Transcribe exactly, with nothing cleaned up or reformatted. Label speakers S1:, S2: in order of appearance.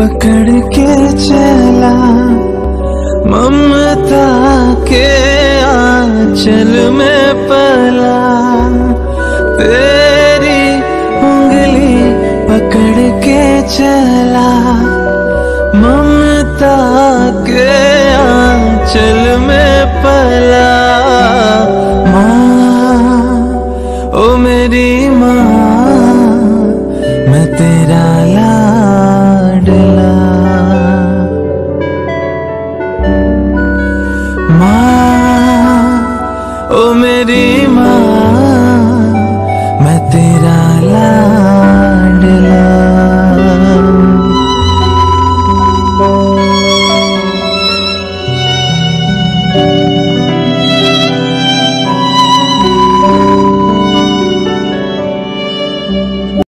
S1: पकड़ के चला, ममता के आंचल में पला। तेरी उंगली पकड़ के चला,